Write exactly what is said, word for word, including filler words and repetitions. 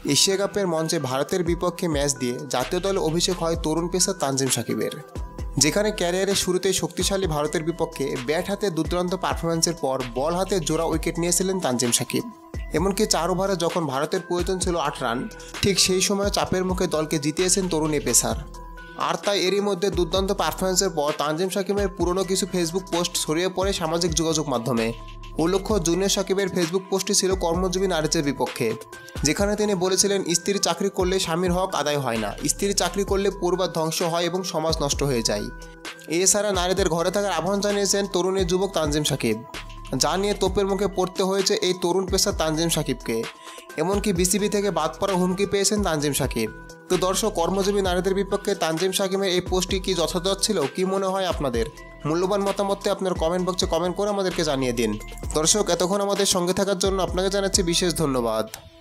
Asia কাপের মঞ্চে ভারতের বিপক্ষে ম্যাচ দিয়ে জাতীয় দলে অভিষেক হয় তরুণ পেসার তানজিম সাকিবের, যেখানে ক্যারিয়ারের শুরুতেই শক্তিশালী ভারতের বিপক্ষে ব্যাট হাতে দুর্দান্ত পারফরম্যান্সের পর বল হাতে জোড়া উইকেট নিয়েছিলেন তানজিম সাকিব। এমনকি চার ওভারে যখন ভারতের প্রয়োজন ছিল আট রান, ঠিক সেই সময় চাপের মুখে দলকে জিতিয়েছেন তরুণ এ পেসার। আর তাই এরই মধ্যে দুর্দান্ত পারফরম্যান্সের পর তানজিম সাকিবের পুরনো কিছু ফেসবুক পোস্ট ছড়িয়ে পড়ে সামাজিক যোগাযোগ মাধ্যমে। উল্লেখ্য, জুনিয়র সাকিবের ফেসবুক পোস্টটি ছিল কর্মজীবী নারীদের বিপক্ষে, যেখানে তিনি বলেছিলেন, স্ত্রী চাকরি করলে স্বামীর হক আদায় হয় না, স্ত্রী চাকরি করলে পরিবার ধ্বংস হয় এবং সমাজ নষ্ট হয়ে যায়। এছাড়া নারীদের ঘরে থাকার আহ্বান জানিয়েছেন তরুণী যুবক তানজিম সাকিব, যা নিয়ে তোপের মুখে পড়তে হয়েছে এই তরুণ পেসার তানজিম সাকিবকে। এমনকি বিসিবি থেকে বাদ পড়ার হুমকি পেয়েছেন তানজিম সাকিব। তো দর্শক, কর্মজীবী নারীদের বিপক্ষে তানজিম সাকিবের এই পোস্টটি কি যথাযথ ছিল? কি মনে হয় আপনাদের? মূল্যবান মতামতটি আপনার কমেন্ট বক্সে কমেন্ট করে আমাদেরকে জানিয়ে দিন। দর্শক, এতক্ষণ আমাদের সঙ্গে থাকার জন্য আপনাকে জানাচ্ছি বিশেষ ধন্যবাদ।